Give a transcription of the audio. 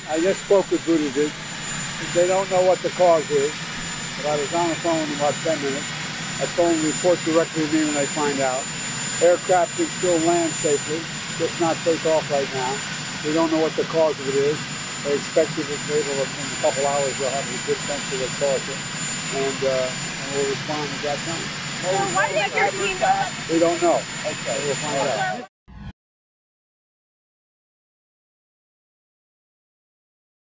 I just spoke with Buttigieg. They don't know what the cause is, but I was on the phone in about 10 minutes. I told them to report directly to me when they find out. Aircraft can still land safely, just not take off right now. We don't know what the cause of it is. They expect it to be able to, in a couple hours, they'll have a good sense of the cause, and we'll respond at that time. So why did your team? We don't know. Okay. We'll find out.